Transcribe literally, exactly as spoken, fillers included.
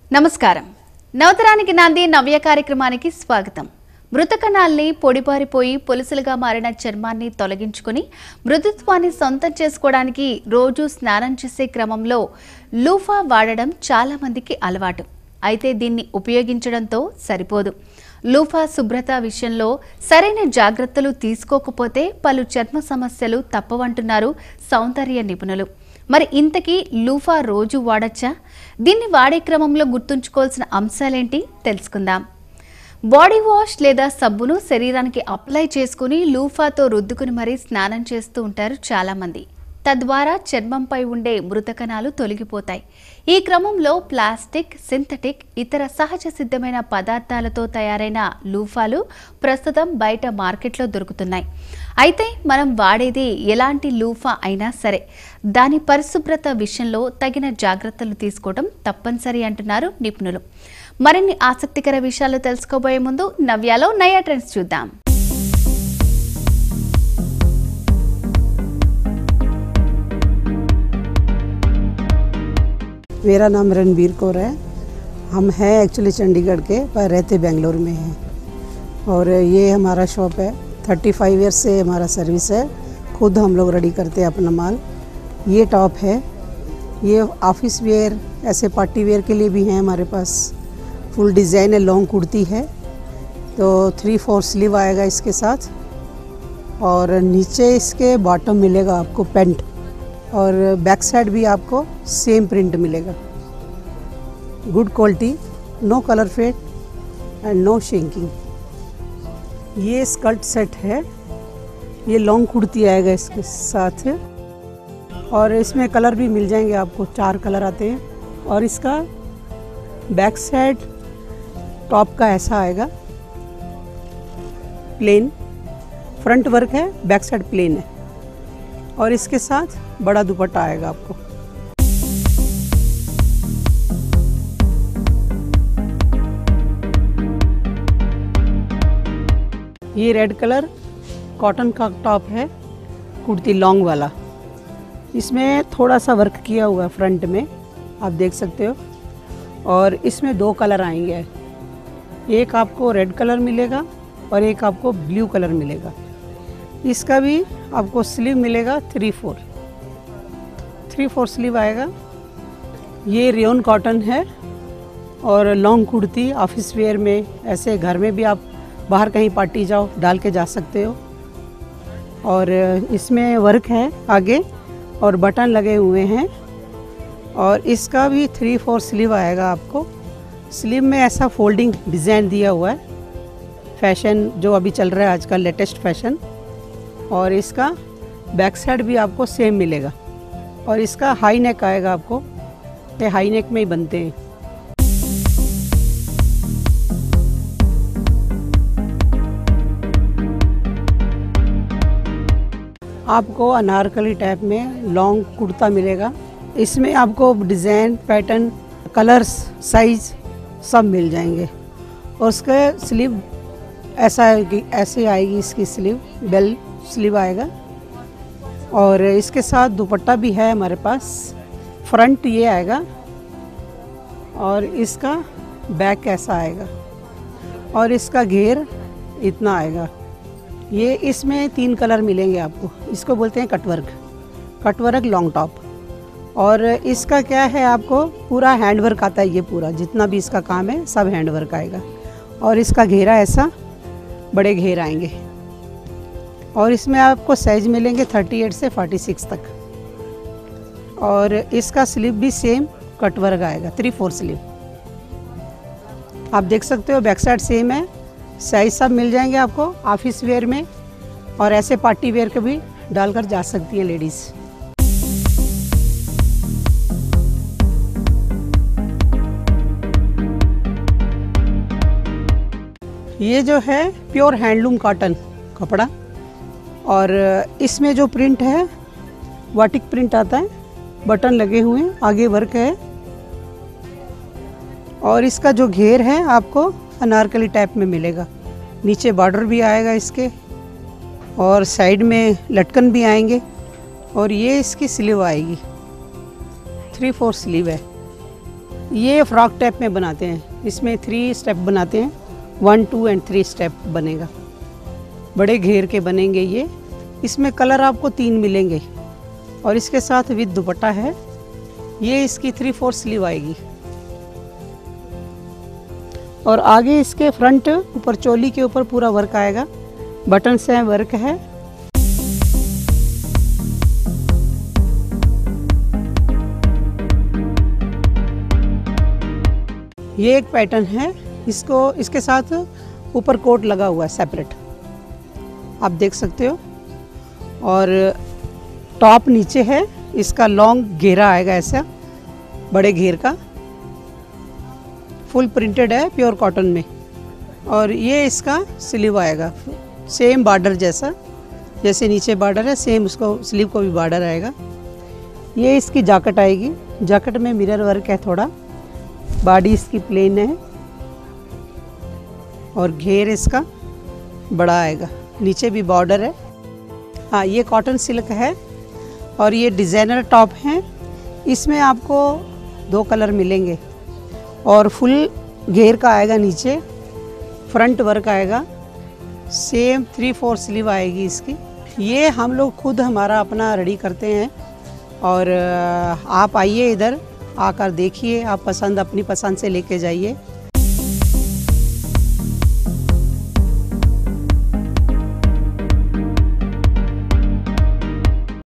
నమస్కారం. నవతరానికి నాంది నవ్య కార్యక్రమానికి స్వాగతం. మృతకణాల్ని పొడిపారిపోయి పొలుసులుగా మారిన చర్మాన్ని తొలగించుకుని మృదుత్వాన్ని సొంతం చేసుకోవడానికి రోజు స్నానం చేసే క్రమంలో లూఫా వాడడం చాలా మందికి అలవాటు. అయితే దీన్ని ఉపయోగించడంతో సరిపోదు. లూఫా శుభ్రత విషయంలో సరైన జాగ్రత్తలు తీసుకోకపోతే పలు చర్మ సమస్యలు తప్పవంటున్నారు సౌందర్య నిపుణులు. మరి ఇంతకీ లూఫా రోజు వాడచ్చా? దీన్ని వాడే క్రమంలో గుర్తుంచుకోవాల్సిన అంశాలేంటి తెలుసుకుందాం. బాడీ వాష్ లేదా సబ్బును శరీరానికి అప్లై చేసుకుని లూఫాతో రుద్దుకుని మరీ స్నానం చేస్తూ ఉంటారు చాలామంది. తద్వారా చర్మంపై ఉండే మృతకణాలు తొలగిపోతాయి. ఈ క్రమంలో ప్లాస్టిక్, సింథటిక్, ఇతర సహజ సిద్ధమైన పదార్థాలతో తయారైన లూఫాలు ప్రస్తుతం బయట మార్కెట్లో దొరుకుతున్నాయి. అయితే మనం వాడేది ఎలాంటి లూఫా అయినా సరే దాని పరిశుభ్రత విషయంలో తగిన జాగ్రత్తలు తీసుకోవడం తప్పనిసరి అంటున్నారు నిపుణులు. మరిన్ని ఆసక్తికర విషయాలు తెలుసుకోబోయే ముందు నవ్యాలో నయా ట్రెండ్స్ చూద్దాం. मेरा नाम रणबीर कौर है. हम हैं एक्चुअली चंडीगढ़ के पर रहते बेंगलोर में हैं. और ये हमारा शॉप है. पैंतीस ईयर्स से हमारा सर्विस है. खुद हम लोग रेडी करते हैं अपना माल. ये टॉप है, ये ऑफिस वेयर, ऐसे पार्टी वेयर के लिए भी हैं हमारे पास. फुल डिज़ाइन है, लॉन्ग कुर्ती है. तो थ्री फोर स्लीव आएगा इसके साथ. और नीचे इसके बॉटम मिलेगा आपको पेंट, और बैक साइड भी आपको सेम प्रिंट मिलेगा. Good quality, no colour fade and no shrinking. ये स्कर्ट सेट है, ये लॉन्ग कुर्ती आएगा इसके साथ. और इसमें कलर भी मिल जाएंगे आपको, चार कलर आते हैं. और इसका बैक साइड टॉप का ऐसा आएगा प्लेन. फ्रंट वर्क है, बैक साइड प्लेन है. और इसके साथ बड़ा दुपट्टा आएगा आपको. ये रेड कलर कॉटन का टॉप है, कुर्ती लॉन्ग वाला. इसमें थोड़ा सा वर्क किया हुआ है फ्रंट में, आप देख सकते हो. और इसमें दो कलर आएंगे, एक आपको रेड कलर मिलेगा और एक आपको ब्लू कलर मिलेगा. इसका भी आपको स्लीव मिलेगा three four three four sleeve आएगा. ये रेयन कॉटन है और लॉन्ग कुर्ती ऑफिस वेयर में, ऐसे घर में भी आप बाहर कहीं पार्टी जाओ डाल के जा सकते हो. और इसमें वर्क है आगे और बटन लगे हुए हैं. और इसका भी थ्री फोर स्लीव आएगा आपको. स्लीव में ऐसा फोल्डिंग डिज़ाइन दिया हुआ है, फैशन जो अभी चल रहा है आजकल, लेटेस्ट फैशन. और इसका बैक साइड भी आपको सेम मिलेगा. और इसका हाई नेक आएगा आपको, ये हाई नेक में ही बनते हैं. आपको अनारकली टाइप में लॉन्ग कुर्ता मिलेगा. इसमें आपको डिज़ाइन, पैटर्न, कलर्स, साइज सब मिल जाएंगे. और उसका स्लीव ऐसा है कि ऐसे आएगी इसकी स्लीव, बेल स्लीव आएगा. और इसके साथ दुपट्टा भी है हमारे पास. फ्रंट ये आएगा और इसका बैक ऐसा आएगा. और इसका घेर इतना आएगा. ये इसमें तीन कलर मिलेंगे आपको. इसको बोलते हैं कटवर्क, कटवर्क लॉन्ग टॉप. और इसका क्या है, आपको पूरा हैंडवर्क आता है. ये पूरा जितना भी इसका काम है सब हैंडवर्क आएगा. और इसका घेरा ऐसा बड़े घेर आएंगे. और इसमें आपको साइज मिलेंगे अड़तीस से छियालीस तक. और इसका स्लीव भी सेम कटवर्क आएगा, थ्री फोर स्लीव. आप देख सकते हो बैक साइड सेम है. साइज सब मिल जाएंगे आपको ऑफिस वेयर में, और ऐसे पार्टी वेयर के भी डालकर जा सकती हैं लेडीज़. ये जो है प्योर हैंडलूम कॉटन कपड़ा. और इसमें जो प्रिंट है वाटिक प्रिंट आता है, बटन लगे हुए हैं, आगे वर्क है. और इसका जो घेर है आपको अनारकली टाइप में मिलेगा. नीचे बॉर्डर भी आएगा इसके, और साइड में लटकन भी आएंगे. और ये इसकी स्लीव आएगी, थ्री फोर स्लीव है. ये फ्रॉक टाइप में बनाते हैं, इसमें थ्री स्टेप बनाते हैं, one two and three step बनेगा, बड़े घेर के बनेंगे ये। इसमें कलर आपको तीन मिलेंगे और इसके साथ विद दुपट्टा है। ये इसकी थ्री फोर स्लीव आएगी और आगे इसके फ्रंट ऊपर चोली के ऊपर पूरा वर्क आएगा, बटन से वर्क है। ये एक पैटर्न है, इसको इसके साथ ऊपर कोट लगा हुआ है सेपरेट, आप देख सकते हो। और टॉप नीचे है, इसका लॉन्ग घेरा आएगा ऐसा, बड़े घेर का, फुल प्रिंटेड है प्योर कॉटन में। और ये इसका स्लीव आएगा सेम बॉर्डर जैसा, जैसे नीचे बॉर्डर है सेम उसको स्लीव को भी बॉर्डर आएगा। ये इसकी जैकेट आएगी, जैकेट में मिरर वर्क है थोड़ा, बॉडी इसकी प्लेन है और घेर इसका बड़ा आएगा, नीचे भी बॉर्डर है। हाँ, ये कॉटन सिल्क है और ये डिज़ाइनर टॉप है। इसमें आपको दो कलर मिलेंगे और फुल घेर का आएगा, नीचे फ्रंट वर्क आएगा, सेम थ्री फोर स्लीव आएगी इसकी। ये हम लोग खुद हमारा अपना रेडी करते हैं और आप आइए इधर आकर देखिए, आप पसंद अपनी पसंद से लेके जाइए।